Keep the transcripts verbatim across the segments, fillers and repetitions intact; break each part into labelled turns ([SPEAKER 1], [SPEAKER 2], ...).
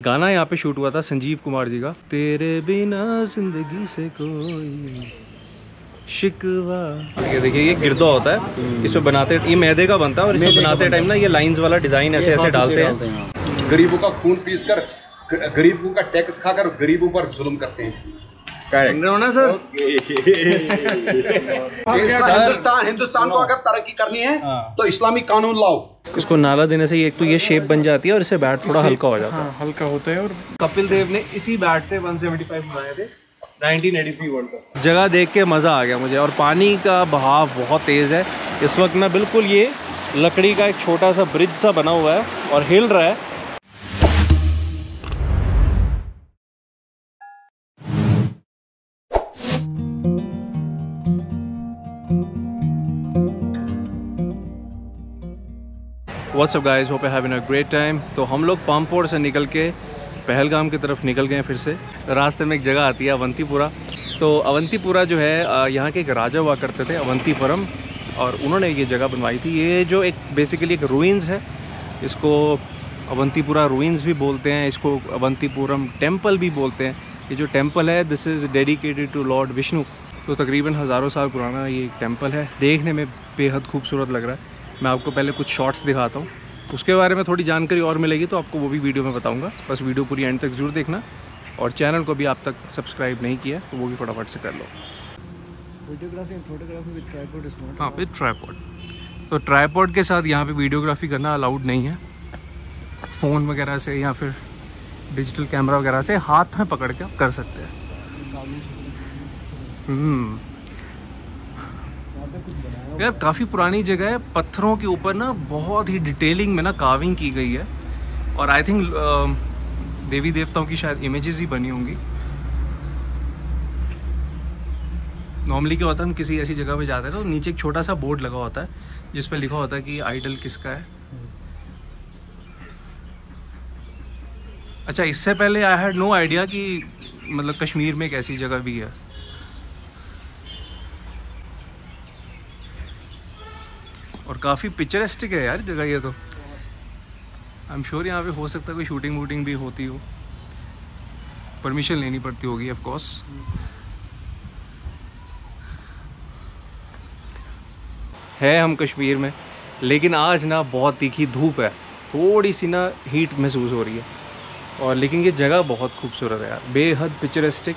[SPEAKER 1] गाना यहाँ पे शूट हुआ था संजीव कुमार जी का, तेरे बिना जिंदगी से कोई शिकवा। ये देखिए ये गिरदा होता है, इसमें बनाते ये मैदे का बनता है और इसमें बनाते टाइम ना ये लाइंस वाला डिजाइन ऐसे ऐसे डालते हैं।
[SPEAKER 2] गरीबों का खून पीस कर, गरीबों का टैक्स खाकर गरीबों पर जुल्म करते हैं।
[SPEAKER 1] ना सर
[SPEAKER 2] हिंदुस्तान हिंदुस्तान को अगर तरक्की करनी है तो इस्लामी कानून लाओ।
[SPEAKER 1] इसको नाला देने से एक तो ये शेप बन जाती है और इससे बैट थोड़ा हल्का हो जाता है।
[SPEAKER 3] हाँ, हल्का होता है। और
[SPEAKER 1] कपिल देव ने इसी बैट से एक सौ पचहत्तर बनाए थे nineteen eighty three World Cup. जगह देख के मज़ा आ गया मुझे और पानी का बहाव बहुत तेज़ है इस वक्त ना। बिल्कुल ये लकड़ी का एक छोटा सा ब्रिज सा बना हुआ है और हिल रहा है। What's up guys, hope you having a great time. तो हम लोग पामपोर से निकल के पहलगाम की तरफ निकल गए फिर से। रास्ते में एक जगह आती है अवंतीपुरा। तो अवंतीपुरा जो है यहाँ के एक राजा हुआ करते थे अवंतीपुरम, और उन्होंने ये जगह बनवाई थी। ये जो एक बेसिकली एक रूइंस है, इसको अवंतीपुरा रूइंस भी बोलते हैं, इसको अवंतीपुरम टेम्पल भी बोलते हैं। ये जो टेम्पल है this is dedicated to Lord Vishnu. तो तकरीबन हज़ारों साल पुराना ये एक टेम्पल है, देखने में बेहद खूबसूरत लग रहा है। मैं आपको पहले कुछ शॉट्स दिखाता हूँ, उसके बारे में थोड़ी जानकारी और मिलेगी तो आपको वो भी वीडियो में बताऊंगा। बस वीडियो पूरी एंड तक जरूर देखना, और चैनल को भी आप तक सब्सक्राइब नहीं किया तो वो भी फटाफट से कर लो।
[SPEAKER 3] Videography and photography with tripod is not.
[SPEAKER 1] हाँ, विद ट्राइपॉड। तो ट्राइपॉड के साथ यहाँ पे वीडियोग्राफी करना अलाउड नहीं है। फ़ोन वगैरह से या फिर डिजिटल कैमरा वगैरह से हाथ में पकड़ के आप कर सकते हैं। हम्म यार काफ़ी पुरानी जगह है, पत्थरों के ऊपर ना बहुत ही डिटेलिंग में ना कार्विंग की गई है, और आई थिंक देवी देवताओं की शायद इमेजेस ही बनी होंगी। नॉर्मली क्या होता है, हम किसी ऐसी जगह पे जाते हैं तो नीचे एक छोटा सा बोर्ड लगा होता है जिस पे लिखा होता है कि आइडल किसका है। अच्छा, इससे पहले आई हैड नो आइडिया कि मतलब कश्मीर में एक ऐसी जगह भी है। और काफ़ी पिक्चरिस्टिक है यार जगह ये तो। आई एम श्योर यहाँ पे हो सकता है कोई शूटिंग वूटिंग भी होती हो, परमिशन लेनी पड़ती होगी ऑफ कोर्स। है हम कश्मीर में, लेकिन आज ना बहुत तीखी धूप है, थोड़ी सी ना हीट महसूस हो रही है। और लेकिन ये जगह बहुत खूबसूरत है यार, बेहद पिक्चरिस्टिक,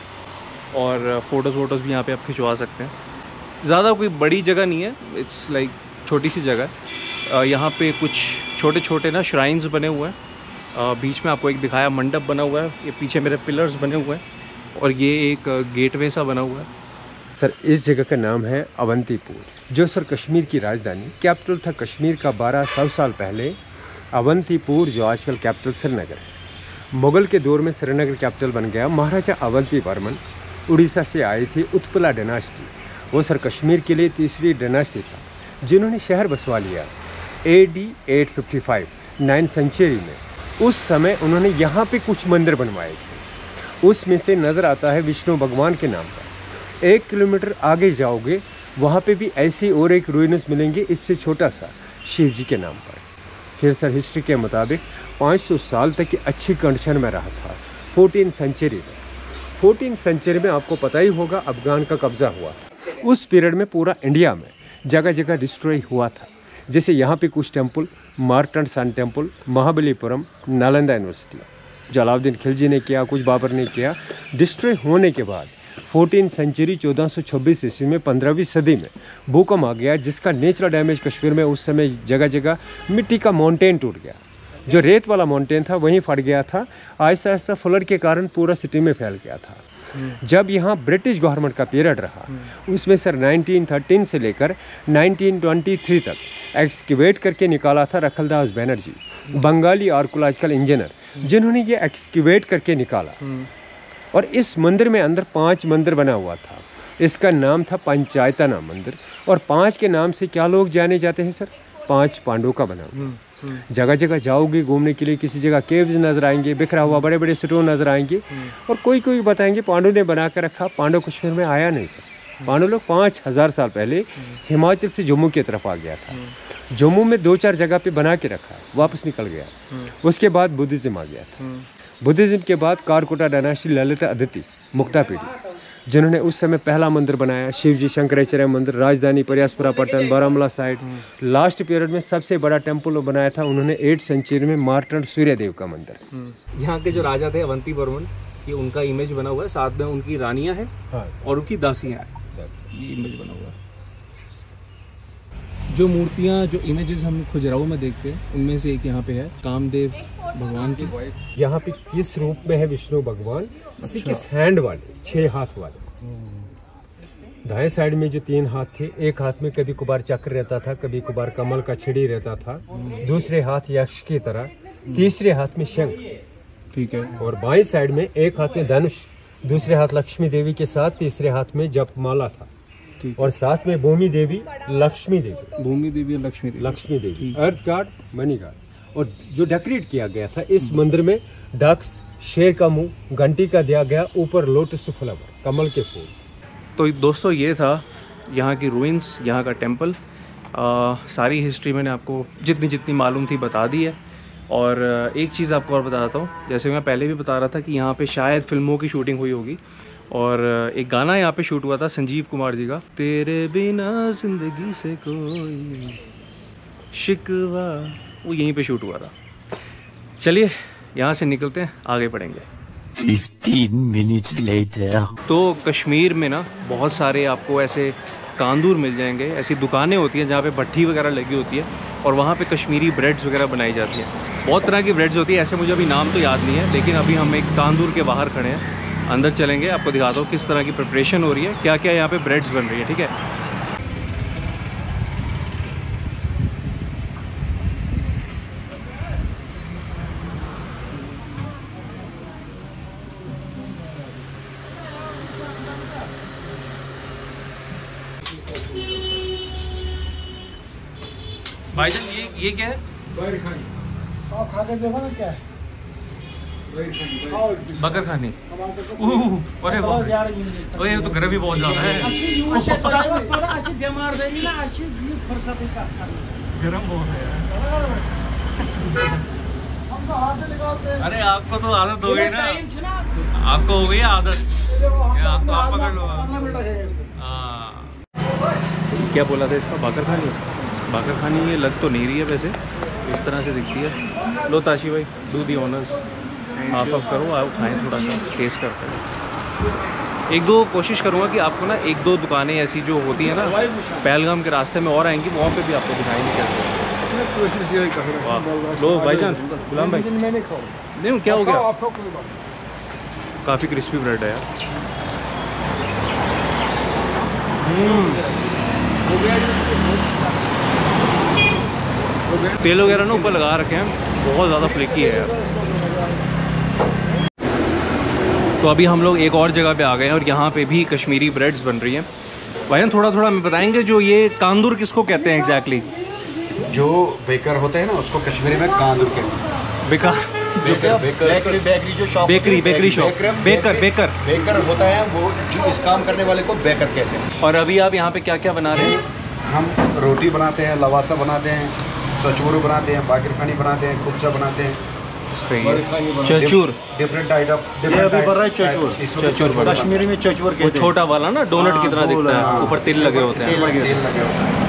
[SPEAKER 1] और फ़ोटोज़ वोटोज़ भी यहाँ पे आप खिंचवा सकते हैं। ज़्यादा कोई बड़ी जगह नहीं है, इट्स लाइक छोटी सी जगह है। यहाँ पे कुछ छोटे छोटे ना श्राइन्स बने हुए हैं। बीच में आपको एक दिखाया मंडप बना हुआ है, ये पीछे मेरे पिलर्स बने हुए हैं, और ये एक गेटवे सा बना हुआ है।
[SPEAKER 4] सर इस जगह का नाम है अवंतीपुर, जो सर कश्मीर की राजधानी कैपिटल था कश्मीर का बारह सौ साल पहले। अवंतीपुर जो आजकल कैपिटल श्रीनगर है, मुग़ल के दौर में श्रीनगर कैपिटल बन गया। महाराजा अवंती वर्मन उड़ीसा से आई थी, उत्पला डायनास्टी, वो सर कश्मीर के लिए तीसरी डायनास्टी था जिन्होंने शहर बसवा लिया A D eight fifty five nine century में। उस समय उन्होंने यहाँ पे कुछ मंदिर बनवाए थे, उसमें से नज़र आता है विष्णु भगवान के नाम पर। एक किलोमीटर आगे जाओगे वहाँ पे भी ऐसी और एक रूइनस मिलेंगे, इससे छोटा सा, शिव जी के नाम पर। फिर सर हिस्ट्री के मुताबिक पाँच सौ साल तक ये अच्छी कंडीशन में रहा था। फोर्टीन सेंचुरी में फोर्टीन सेंचुरी में आपको पता ही होगा अफगान का कब्ज़ा हुआ था। उस पीरियड में पूरा इंडिया में जगह जगह डिस्ट्रॉय हुआ था। जैसे यहाँ पे कुछ temple, Martand sun temple, Mahabalipuram, Nalanda university, Jalaluddin Khilji ने किया, कुछ बाबर ने किया। डिस्ट्रॉय होने के बाद फोर्टीन सेंचुरी चौदह सौ छब्बीस ईस्वी में पंद्रहवीं सदी में भूकंप आ गया, जिसका नेचुरल डैमेज कश्मीर में उस समय जगह जगह मिट्टी का माउंटेन टूट गया। जो रेत वाला माउंटेन था वहीं फट गया था। आहिस्ता आहिस्ता फ्लड के कारण पूरा सिटी में फैल गया था। जब यहाँ ब्रिटिश गवर्नमेंट का पीरियड रहा, उसमें सर नाइनटीन थर्टीन से लेकर नाइनटीन ट्वेंटी थ्री तक एक्सकेवेट करके निकाला था रखलदास बनर्जी, बंगाली आर्कोलॉजिकल इंजीनियर, जिन्होंने ये एक्सकेवेट करके निकाला। और इस मंदिर में अंदर पांच मंदिर बना हुआ था। इसका नाम था पंचायतना मंदिर, और पांच के नाम से क्या लोग जाने जाते हैं सर? पांच पांडवों का बना हुआ। जगह जगह जाओगे घूमने के लिए, किसी जगह केव्स नजर आएंगे, बिखरा हुआ बड़े बड़े स्टोन नजर आएंगे, और कोई कोई बताएंगे पांडव ने बना कर रखा। पांडव कश्मीर में आया नहीं सर। पांडव लोग पाँच हज़ार साल पहले हिमाचल से जम्मू की तरफ आ गया था। जम्मू में दो चार जगह पे बना के रखा, वापस निकल गया। उसके बाद बुद्धिज्म आ गया था। बुद्धिज़्म के बाद Karkota dynasty Lalitaditya Muktapida, जिन्होंने उस समय पहला मंदिर बनाया, शिवजी शंकराचार्य मंदिर, राजधानी Parihaspora Pattan Baramulla side. Last period में सबसे बड़ा टेम्पल बनाया था उन्होंने एट सेंचुरी में मार्तंड सूर्यदेव का मंदिर।
[SPEAKER 1] यहाँ के जो राजा थे अवंती वर्मन, ये उनका इमेज बना हुआ है, साथ में उनकी रानियाँ हैं
[SPEAKER 4] हाँ,
[SPEAKER 1] और उनकी दासियाँ हैं, ये इमेज बना हुआ है। जो मूर्तियाँ, जो इमेजेस हम खजुराहो में देखते हैं, उनमें से एक यहाँ पे है कामदेव भगवान की।
[SPEAKER 4] यहाँ पे किस रूप में है विष्णु भगवान? सिक्स हैंड वाले, छह हाथ वाले। दाएं साइड में जो तीन हाथ थे, एक हाथ में कभी कभार चक्र रहता था, कभी कभार कमल का छिड़ी रहता था, दूसरे हाथ यक्ष की तरह, तीसरे हाथ में शंख,
[SPEAKER 1] ठीक है।
[SPEAKER 4] और बाएं साइड में एक हाथ में धनुष, दूसरे हाथ लक्ष्मी देवी के साथ, तीसरे हाथ में जपमाला था, और साथ में भूमि देवी, लक्ष्मी देवी,
[SPEAKER 1] भूमि देवी और Lakshmi Devi,
[SPEAKER 4] Lakshmi Devi, earth guard, money guard. और जो डेकोरेट किया गया था इस मंदिर में, डक्स, शेर का मुंह, घंटी का दिया गया, ऊपर लोटस फ्लावर, कमल के फूल।
[SPEAKER 1] तो दोस्तों ये था यहाँ की रूइंस, यहाँ का टेम्पल। आ, सारी हिस्ट्री मैंने आपको जितनी जितनी मालूम थी बता दी है। और एक चीज़ आपको और बताता हूँ, जैसे मैं पहले भी बता रहा था कि यहाँ पे शायद फिल्मों की शूटिंग हुई होगी, और एक गाना यहाँ पे शूट हुआ था संजीव कुमार जी का, तेरे बिना जिंदगी से कोई शिकवा, वो यहीं पे शूट हुआ था। चलिए यहाँ से निकलते हैं, आगे बढ़ेंगे।
[SPEAKER 5] Fifteen minutes later.
[SPEAKER 1] तो कश्मीर में ना बहुत सारे आपको ऐसे कांदूर मिल जाएंगे, ऐसी दुकानें होती हैं जहाँ पे भट्ठी वगैरह लगी होती है, और वहाँ पे कश्मीरी ब्रेड्स वगैरह बनाई जाती हैं। बहुत तरह की ब्रेड्स होती है, ऐसे मुझे अभी नाम तो याद नहीं है, लेकिन अभी हम एक कांदूर के बाहर खड़े हैं, अंदर चलेंगे, आपको दिखाता हूँ किस तरह की प्रिपरेशन हो रही है, क्या क्या यहाँ पे ब्रेड्स बन रही है। ठीक है, भाईजान ये ये क्या है?
[SPEAKER 3] आप खा के देखो ना क्या है।
[SPEAKER 1] बकर खानी। अरे वाह, ये तो गर्मी बहुत ज्यादा है, गर्म बहुत है। अरे आपको तो आदत हो गई ना, आपको हो गई आदत, आप तो आप पकड़ लो। हाँ, क्या बोला था इसका? बाकर खानी। बाकर खानी ये लग तो नहीं रही है वैसे, इस तरह से दिखती है। लो ताशी भाई, डू दी ऑनर्स, आप अब करो, आप खाएं, थोड़ा सा टेस्ट करते हैं। एक दो कोशिश करूँगा कि आपको ना एक दो दुकानें ऐसी जो होती हैं ना पहलगाम के रास्ते में और आएंगी, वहाँ पे भी आपको दिखाएंगे कैसे। लो भाईजान, गुलाम भाई, नहीं क्या हो गया? काफ़ी क्रिस्पी ब्रेड है यार। तेल वगैरह ना ऊपर लगा रखे हैं, बहुत ज़्यादा फ्लेकी है यार। तो अभी हम लोग एक और जगह पे आ गए हैं, और यहाँ पे भी कश्मीरी ब्रेड्स बन रही हैं। भाईजान थोड़ा थोड़ा हमें बताएंगे, जो ये कांदूर किसको कहते हैं एग्जैक्टली?
[SPEAKER 2] जो बेकर होते हैं ना, उसको कश्मीरी में कांदूर कहते हैं।
[SPEAKER 1] बेकर,
[SPEAKER 2] बेकरी बेकरी जो shop,
[SPEAKER 1] bakery bakery shop, baker baker
[SPEAKER 2] baker होता है वो, जो इस काम करने वाले को बेकर कहते हैं।
[SPEAKER 1] और अभी आप यहाँ पे क्या क्या बना रहे हैं?
[SPEAKER 2] हम रोटी बनाते हैं, लवासा बनाते हैं, चचूरू बनाते हैं, बाकिर खानी बनाते हैं, कुल्चा बनाते हैं।
[SPEAKER 1] सही है, चचूर,
[SPEAKER 2] डिफरेंट आइटम।
[SPEAKER 5] ये अभी बन रहा है चचूर।
[SPEAKER 1] चचूर
[SPEAKER 5] कश्मीरी में चचूर कहते हैं।
[SPEAKER 1] छोटा वाला ना, डोनट की तरह दिखता है, ऊपर तिल लगे होते हैं।
[SPEAKER 2] तेल लगे होते हैं।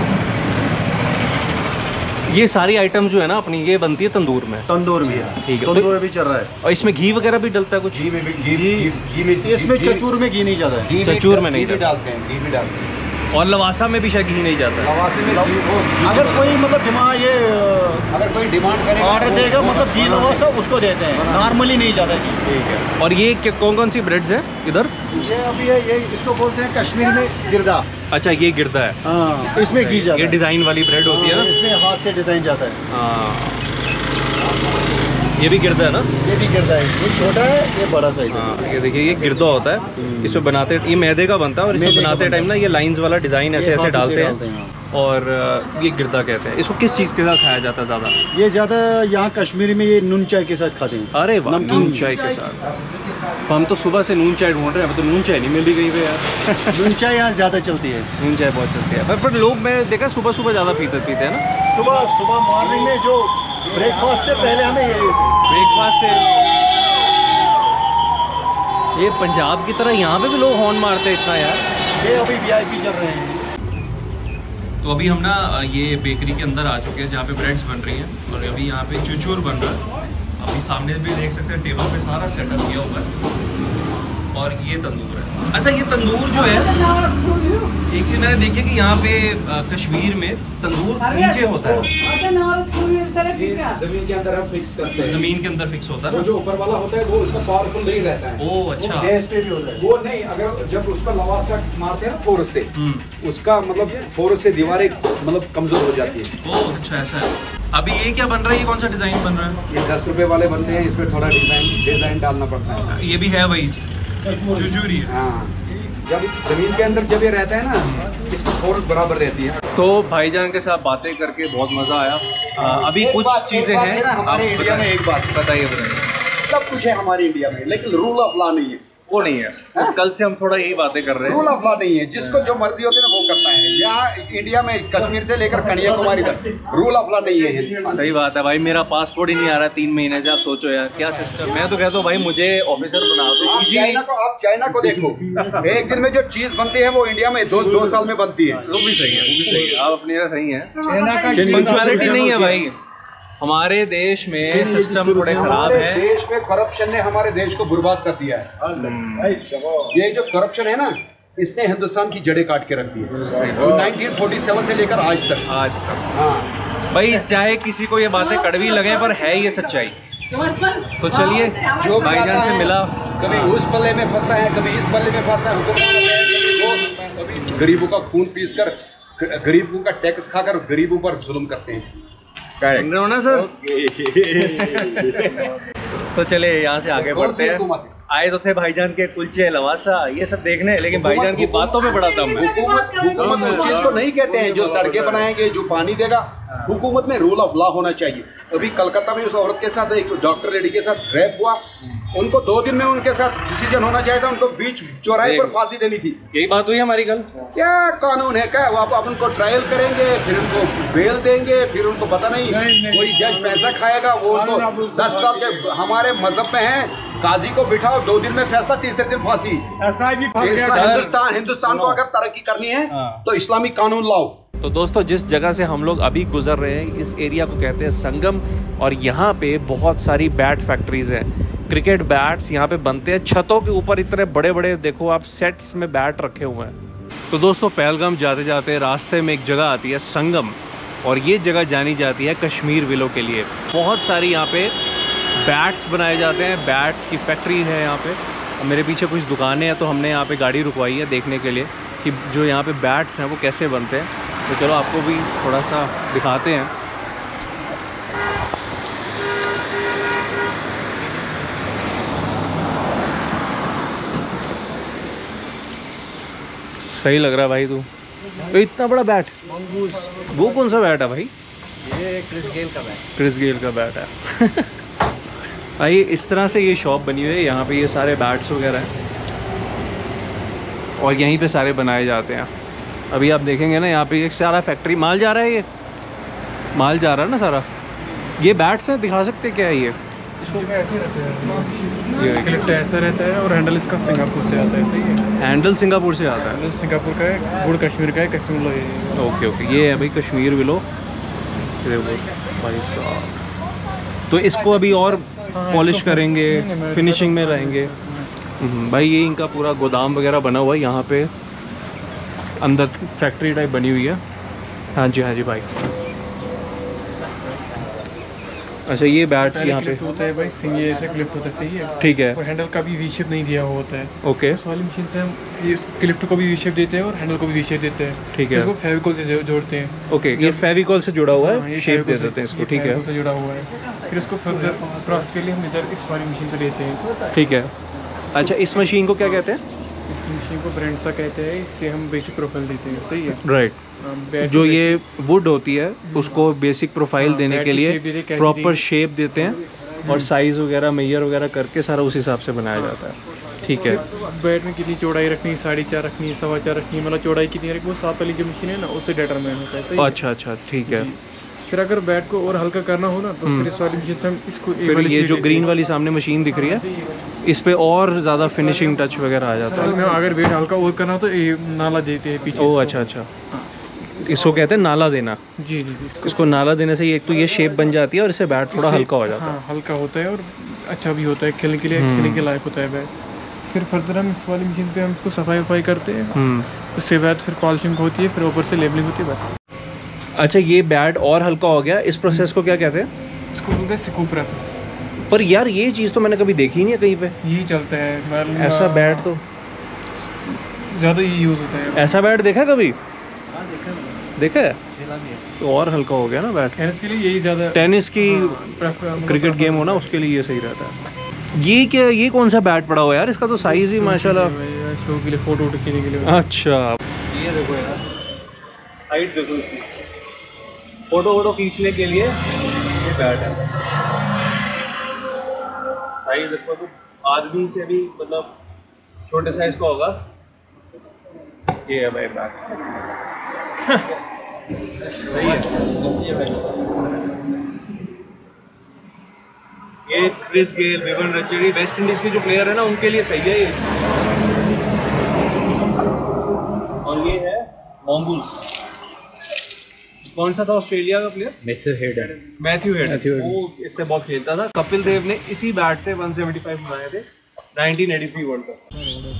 [SPEAKER 1] ये सारी आइटम जो है ना अपनी, ये बनती है तंदूर में।
[SPEAKER 5] तंदूर में,
[SPEAKER 1] ठीक है,
[SPEAKER 5] तंदूर भी चल रहा है।
[SPEAKER 1] और इसमें घी वगैरह भी डलता है कुछ?
[SPEAKER 2] घी में भी घी घी में,
[SPEAKER 5] इसमें चचूर में घी नहीं जाता है।
[SPEAKER 1] चचूर में नहीं
[SPEAKER 2] डालते हैं, घी भी डालते हैं।
[SPEAKER 1] और लवासा में भी शायद घी नहीं जाता है।
[SPEAKER 2] लवासे में घी, वो घी
[SPEAKER 5] अगर कोई मतलब डिमांड, ये
[SPEAKER 2] अगर कोई डिमांड करे
[SPEAKER 5] ऑर्डर देगा, मतलब घी लवासा उसको देते हैं, नॉर्मली नहीं जाता घी।
[SPEAKER 1] ठीक है। और ये कौन कौन सी ब्रेड्स हैं इधर?
[SPEAKER 5] ये अभी है, ये इसको बोलते हैं कश्मीर में गिरदा।
[SPEAKER 1] अच्छा, ये गिरदा है।
[SPEAKER 5] हाँ, इसमें घी जाता
[SPEAKER 1] ये
[SPEAKER 5] है।
[SPEAKER 1] डिज़ाइन वाली ब्रेड होती है ना,
[SPEAKER 5] इसमें हाथ से डिजाइन जाता है।
[SPEAKER 1] हाँ, ये भी गिरदा है ना?
[SPEAKER 5] ये भी गिरदा है, ये छोटा है, ये बड़ा साइज है।
[SPEAKER 1] हाँ, ये देखिए, ये गिरदा होता है। इसमें बनाते, ये मैदे का बनता है, और इसमें बनाते टाइम ना ये लाइंस वाला डिज़ाइन ऐसे ऐसे डालते हैं, और ये गिरदा कहते हैं। इसको किस चीज़ के साथ खाया जाता है ज़्यादा?
[SPEAKER 5] ये ज़्यादा यहाँ कश्मीरी में ये नून चाय के साथ खाते हैं।
[SPEAKER 1] अरे वाह, नून चाय के साथ। हम तो सुबह से नून चाय ढूंढ रहे हैं, तो नून चाय नहीं मिली गई है यार।
[SPEAKER 5] नून चाय यहाँ ज़्यादा चलती है।
[SPEAKER 1] नून चाय बहुत चलती है, पर, पर लोग मैं देखा सुबह सुबह ज़्यादा पीते पीते हैं ना।
[SPEAKER 5] सुबह सुबह मॉर्निंग में जो ब्रेकफास्ट से पहले हमें ये
[SPEAKER 1] ब्रेकफास्ट से ये पंजाब की तरह यहाँ पे भी लोग हॉर्न मारते हैं इतना यार।
[SPEAKER 5] ये अभी वीआईपी चल रहे हैं।
[SPEAKER 1] तो अभी हम ना ये बेकरी के अंदर आ चुके हैं जहाँ पे ब्रेड्स बन रही हैं और अभी यहाँ पे चूचूर बन रहा है। अभी सामने भी देख सकते हैं टेबल पे सारा सेटअप किया हुआ है और ये तंदूर है। अच्छा ये तंदूर जो है एक चीज़ मैंने देखी कि यहाँ पे आ, कश्मीर में तंदूर नीचे होता है,
[SPEAKER 2] जमीन के अंदर हम फिक्स करते हैं।
[SPEAKER 1] जमीन के अंदर फिक्स होता है
[SPEAKER 2] वो
[SPEAKER 1] ना।
[SPEAKER 2] जो ऊपर वाला होता है वो इतना पावरफुल नहीं रहता है।
[SPEAKER 1] ओह अच्छा।
[SPEAKER 5] गैस पे भी होता है
[SPEAKER 2] वो नहीं, अगर जब उस पर लवासा मारते हैं ना फोर्स से, उसका मतलब फोर्स से दीवारें मतलब कमजोर हो जाती है।
[SPEAKER 1] ओह अच्छा ऐसा है। अभी ये क्या बन रहा है, ये कौन सा डिजाइन बन रहा है?
[SPEAKER 2] ये दस रुपए वाले बनते हैं, इसमें थोड़ा डिजाइन डिजाइन डालना पड़ता है।
[SPEAKER 1] ये भी है वही चूचूरी है।
[SPEAKER 2] हाँ, जब जमीन के अंदर जब ये रहता है ना, इसकी फोर्स बराबर रहती है।
[SPEAKER 1] तो भाईजान के साथ बातें करके बहुत मज़ा आया। आ, अभी
[SPEAKER 2] एक
[SPEAKER 1] कुछ
[SPEAKER 2] बात-
[SPEAKER 1] चीज़ें
[SPEAKER 2] एक बात
[SPEAKER 1] हैं
[SPEAKER 2] है ना, हमारे
[SPEAKER 1] आप
[SPEAKER 2] इंडिया में
[SPEAKER 1] बताइए।
[SPEAKER 2] एक बात
[SPEAKER 1] बताइए बताइए।
[SPEAKER 2] सब कुछ है हमारे इंडिया में, लेकिन रूल ऑफ लॉ नहीं है।
[SPEAKER 1] वो नहीं है तो कल से हम थोड़ा यही बातें कर रहे
[SPEAKER 2] रूल
[SPEAKER 1] हैं।
[SPEAKER 2] ऑफ लॉ नहीं है, जिसको जो मर्जी होती है ना वो करता है। यहाँ इंडिया में कश्मीर से लेकर कन्याकुमारी तक रूल ऑफ लॉ नहीं है हिंदुस्तान।
[SPEAKER 1] सही बात है भाई, मेरा पासपोर्ट ही नहीं आ रहा तीन महीने से। आप सोचो यार क्या सिस्टम। मैं तो कहता हूँ भाई मुझे ऑफिसर बना दो।
[SPEAKER 2] आप चाइना को आप चाइना को देखो, एक दिन में जो चीज बनती है वो इंडिया में दो दो साल में बनती है।
[SPEAKER 1] वो भी सही है, वो भी सही है। आप अपनी तरह सही है। पंक्चुअलिटी नहीं है भाई हमारे देश में, सिस्टम थोड़े खराब
[SPEAKER 2] हमारे
[SPEAKER 1] है।
[SPEAKER 2] देश में करप्शन ने हमारे देश को बर्बाद कर दिया है। ये जो करप्शन है ना, इसने हिंदुस्तान की जड़ें काट के रख दी है नाइनटीन फोर्टी सेवन से लेकर आज तक।
[SPEAKER 1] आज तक
[SPEAKER 2] हाँ,
[SPEAKER 1] भाई चाहे किसी को ये बातें कड़वी लगे पर है ये सच्चाई। तो चलिए
[SPEAKER 2] जो भी
[SPEAKER 1] भाईजान
[SPEAKER 2] आता
[SPEAKER 1] से
[SPEAKER 2] है,
[SPEAKER 1] मिला।
[SPEAKER 2] कभी उस पल्ले में फंसता है, कभी इस पल्ले में फंसता है। हुकूमत को कभी गरीबों का खून पीस कर, गरीबों का टैक्स खाकर गरीबों पर जुल्म करते हैं।
[SPEAKER 1] ना सर। तो चले यहाँ से आगे
[SPEAKER 2] कौन
[SPEAKER 1] बढ़ते
[SPEAKER 2] सी
[SPEAKER 1] हैं।
[SPEAKER 2] हुकूमत?
[SPEAKER 1] आए तो थे भाईजान के कुलचे लवासा ये सब देखने, लेकिन भाईजान की बातों में बड़ा दम है।
[SPEAKER 2] हुकूमत हुकूमत उस चीज को नहीं कहते हैं जो सड़कें बनाएंगे, जो पानी देगा। हुकूमत में रूल ऑफ लॉ होना चाहिए। अभी कलकत्ता में उस औरत के साथ, एक डॉक्टर लेडी के साथ रेप हुआ, उनको दो दिन में उनके साथ डिसीजन होना चाहिए था। उनको बीच चौराहे पर फांसी देनी थी।
[SPEAKER 1] यही बात हुई हमारी कल।
[SPEAKER 2] क्या कानून है क्या? वो आप आप उनको ट्रायल करेंगे, फिर उनको बेल देंगे, फिर उनको पता नहीं कोई जज पैसा खाएगा, वो उनको दस साल के हमारे मजहब में है, काजी को बिठाओ, दो दिन में फैसला, तीसरे दिन फांसी।
[SPEAKER 5] ऐसा भी
[SPEAKER 2] हिंदुस्तान हिंदुस्तान को अगर तरक्की करनी है तो इस्लामिक कानून लाओ।
[SPEAKER 1] तो दोस्तों जिस जगह से हम लोग अभी गुजर रहे हैं इस एरिया को कहते हैं संगम, और यहाँ पे बहुत सारी बैट फैक्ट्रीज हैं। क्रिकेट बैट्स यहाँ पे बनते हैं। छतों के ऊपर इतने बड़े बड़े देखो आप सेट्स में बैट रखे हुए हैं। तो दोस्तों पहलगाम जाते जाते रास्ते में एक जगह आती है संगम, और ये जगह जानी जाती है कश्मीर विलो के लिए। बहुत सारी यहाँ पे बैट्स बनाए जाते हैं, बैट्स की फैक्ट्री है यहाँ पे। और मेरे पीछे कुछ दुकानें हैं तो हमने यहाँ पे गाड़ी रुकवाई है देखने के लिए कि जो यहाँ पे बैट्स हैं वो कैसे बनते हैं। तो चलो आपको भी थोड़ा सा दिखाते हैं। सही लग रहा है भाई तू। तो इतना बड़ा बैट, वो कौन सा बैट है भाई?
[SPEAKER 3] ये क्रिस गेल का बैट।
[SPEAKER 1] क्रिस गेल का बैट है। भाई इस तरह से ये शॉप बनी हुई है। यहाँ पे ये सारे बैट्स वगैरह हैं और यहीं पे सारे बनाए जाते हैं। अभी आप देखेंगे ना यहाँ पे एक सारा फैक्ट्री माल जा रहा है। ये माल जा रहा है ना सारा। ये बैट्स हैं, दिखा सकते क्या है ये?
[SPEAKER 3] ऐसे रहते हैं,
[SPEAKER 1] ये
[SPEAKER 3] क्लिप ऐसा रहता है और हैंडल इसका सिंगापुर से आता है। सही है,
[SPEAKER 1] हैंडल सिंगापुर से आता है।
[SPEAKER 3] हैंडल सिंगापुर का है, गुड़ कश्मीर का है, कश्मीर विलो है।
[SPEAKER 1] ओके ओके, ये है भाई कश्मीर विलो। भाई साहब तो इसको अभी और पॉलिश करेंगे, फिनिशिंग में रहेंगे। भाई ये इनका पूरा गोदाम वगैरह बना हुआ है यहाँ पे, अंदर फैक्ट्री टाइप बनी हुई है। हाँ जी हाँ जी भाई। अच्छा ये बैट्स यहाँ पे
[SPEAKER 3] क्लिप होता है भाई, सिंग ये ऐसे क्लिप होता है। सही है,
[SPEAKER 1] ठीक है।
[SPEAKER 3] और हैंडल का भी वी शेप नहीं दिया हुआ होता है।
[SPEAKER 1] ओके
[SPEAKER 3] उस वाली मशीन से हम ये क्लिप को भी वी शेप देते हैं और हैंडल को भी वी शेप देते हैं।
[SPEAKER 1] ठीक है।
[SPEAKER 3] इसको फेविकोल से जो- जोड़ते हैं।
[SPEAKER 1] ओके, ये फेविकोल से जुड़ा हुआ
[SPEAKER 3] हाँ,
[SPEAKER 1] है,
[SPEAKER 3] ये
[SPEAKER 1] शेप दे
[SPEAKER 3] फेविकोल से-
[SPEAKER 1] देते हैं इसको।
[SPEAKER 3] ये
[SPEAKER 1] ठीक है
[SPEAKER 3] फेविकोल से जुड़ा हुआ है। फिर इसको फर्दर प्रोसेस के लिए हम इधर इस वाली मशीन पे लेते हैं।
[SPEAKER 1] ठीक है। अच्छा इस मशीन को क्या कहते हैं?
[SPEAKER 3] इस मशीन को ब्रांड सा कहते हैं। इससे हम बेसिक प्रोफाइल देते हैं। सही है,
[SPEAKER 1] राइट।
[SPEAKER 3] हम बैट
[SPEAKER 1] जो
[SPEAKER 3] को
[SPEAKER 1] ये वुड होती है उसको बेसिक प्रोफाइल
[SPEAKER 3] हाँ,
[SPEAKER 1] देने
[SPEAKER 3] बैट
[SPEAKER 1] के
[SPEAKER 3] की
[SPEAKER 1] लिए
[SPEAKER 3] shape देते हैं, कैसी
[SPEAKER 1] प्रॉपर
[SPEAKER 3] देंगे।
[SPEAKER 1] शेप देते हैं और साइज वगैरह मेजर वगैरह करके सारा उस हिसाब से बनाया जाता है। ठीक है।
[SPEAKER 3] बैट में कितनी चौड़ाई रखनी है, साढ़े चार रखनी है, सवा चार रखनी है, मतलब चौड़ाई कितनी रखनी है, वो सात वाली जो मशीन है ना उससे डिटरमाइन होता है। सही है?
[SPEAKER 1] अच्छा अच्छा ठीक है।
[SPEAKER 3] जी। फिर अगर बैट को और हल्का करना हो ना तो फिर इस वाली मशीन से हम इसको
[SPEAKER 1] फिर ये जो ग्रीन वाली सामने मशीन दिख रही है इस पे और ज़्यादा फिनिशिंग टच वगैरह आ जाता है।
[SPEAKER 3] अगर बैट हल्का और करना हो तो ये नाला देते हैं पीछे।
[SPEAKER 1] ओह अच्छा अच्छा, इसको कहते हैं नाला देना।
[SPEAKER 3] जी जी जी, इसको
[SPEAKER 1] इसको नाला देने से एक तो ये शेप बन जाती है और इससे बैट थोड़ा हल्का हो जाता है।
[SPEAKER 3] हाँ, हल्का होता है और अच्छा भी होता है, खेलने के लिए खेलने के लायक होता है बैट। फिर फर्दर हम इस वाली मशीन पे हम इसको सफाई वफाई करते हैं, उसके बाद फिर पॉलिशिंग होती है, फिर ऊपर से लेबलिंग होती है बस।
[SPEAKER 1] अच्छा, ये बैट और हल्का हो गया, इस प्रोसेस को क्या कहते हैं?
[SPEAKER 3] इसको बोलते हैं सिकू प्रोसेस।
[SPEAKER 1] पर यार ये चीज़ तो मैंने कभी देखी ही नहीं है कहीं पे।
[SPEAKER 3] यही चलता है
[SPEAKER 1] ऐसा बैट तो
[SPEAKER 3] ज़्यादा ही यूज़ होता है।
[SPEAKER 1] ऐसा बैट देखा कभी? देखा है तो और हल्का हो गया ना बैट।
[SPEAKER 3] टेनिस के लिए यही ज़्यादा,
[SPEAKER 1] टेनिस की क्रिकेट गेम हो ना उसके लिए ये सही रहता है। ये क्या, ये कौन सा बैट पड़ा हुआ है यार? इसका तो साइज ही माशाल्लाह
[SPEAKER 3] शो के लिए, फोटो वोटो खींचने के लिए।
[SPEAKER 1] अच्छा, ये देखो यार, हाइट देखो इसकी, फोटो वोटो खींचने के लिए ये बैट है। साइज देखो तो आदमी से भी मतलब छोटे साइज का होगा। ये है भाई बैट। सही है। ये क्रिस गेल, विवन रचेरी, वेस्ट इंडीज के जो प्लेयर है ना उनके लिए सही है ये। और ये है मॉन्गूस। कौन सा था ऑस्ट्रेलिया का player? Matthew Hayden. Matthew Hayden, वो इससे बहुत खेलता था। कपिल देव ने इसी बैट से एक सौ पचहत्तर बनाए थे nineteen eighty three World Cup.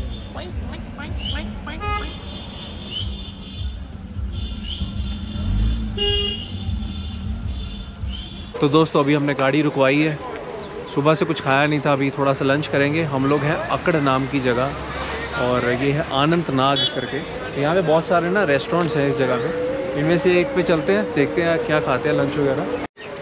[SPEAKER 1] तो दोस्तों अभी हमने गाड़ी रुकवाई है, सुबह से कुछ खाया नहीं था, अभी थोड़ा सा लंच करेंगे। हम लोग हैं अकड़ नाम की जगह और ये है अनंतनाग करके। यहाँ पे बहुत सारे ना रेस्टोरेंट्स हैं इस जगह पे, इनमें से एक पे चलते हैं, देखते हैं क्या खाते हैं लंच वगैरह।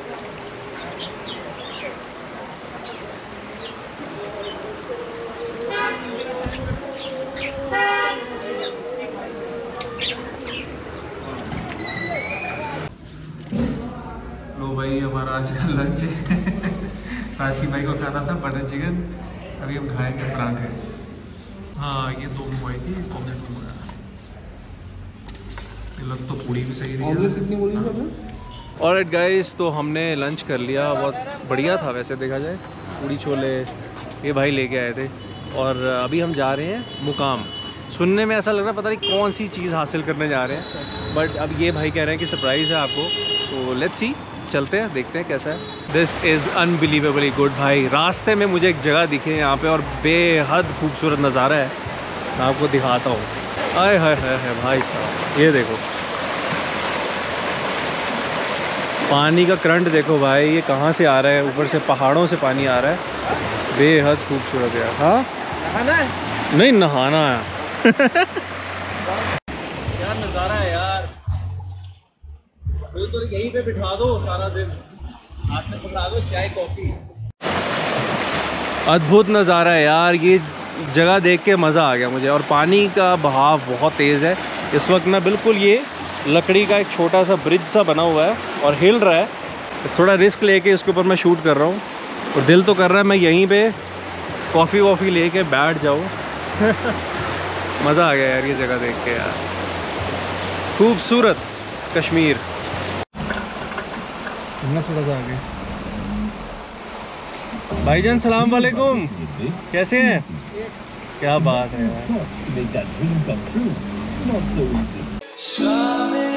[SPEAKER 1] लो भाई, हमारा आज का लंच है। काशी भाई को खाना था बटर चिकन, अभी हम खाएंगे पराठे। हाँ, ये दो मंगवाई थी, ऑमलेट मंगवाया। ये लग तो पूड़ी भी सही रही है। ऑमलेट कितनी बोली थी? ऑलराइट गाइस, तो हमने लंच कर लिया, बहुत बढ़िया था वैसे देखा जाए। पूड़ी छोले ये भाई लेके आए थे और अभी हम जा रहे हैं मुकाम। सुनने में ऐसा लग रहा है पता नहीं कौन सी चीज़ हासिल करने जा रहे हैं, बट अब ये भाई कह रहे हैं कि सरप्राइज़ है आपको, तो लेट्स सी, चलते हैं देखते हैं कैसा है। दिस इज़ अनबिलीवेबली गुड भाई। रास्ते में मुझे एक जगह दिखी है यहाँ पे और बेहद खूबसूरत नज़ारा है, मैं आपको दिखाता हूँ। आए हाय हाय हाय भाई साहब, ये देखो पानी का करंट देखो भाई, ये कहाँ से आ रहा है? ऊपर से पहाड़ों से पानी आ रहा है, बेहद खूबसूरत है। हाँ, नहाना है? नहीं, नहाना है। यार नज़ारा है यार, तो यहीं पे बिठा दो सारा दिन, हाथ में पकड़ा दो चाय कॉफ़ी। अद्भुत नज़ारा है यार, ये जगह देख के मज़ा आ गया मुझे। और पानी का बहाव बहुत तेज़ है इस वक्त ना, बिल्कुल ये लकड़ी का एक छोटा सा ब्रिज सा बना हुआ है और हिल रहा है। तो थोड़ा रिस्क लेके इसके ऊपर मैं शूट कर रहा हूँ और दिल तो कर रहा है मैं यहीं पे कॉफ़ी वॉफ़ी लेके बैठ जाऊँ। मज़ा आ गया यार ये जगह देख के यार, खूबसूरत कश्मीर। थोड़ा सा आगे। भाईजान सलाम वालेकुम, कैसे हैं? क्या बात है यार।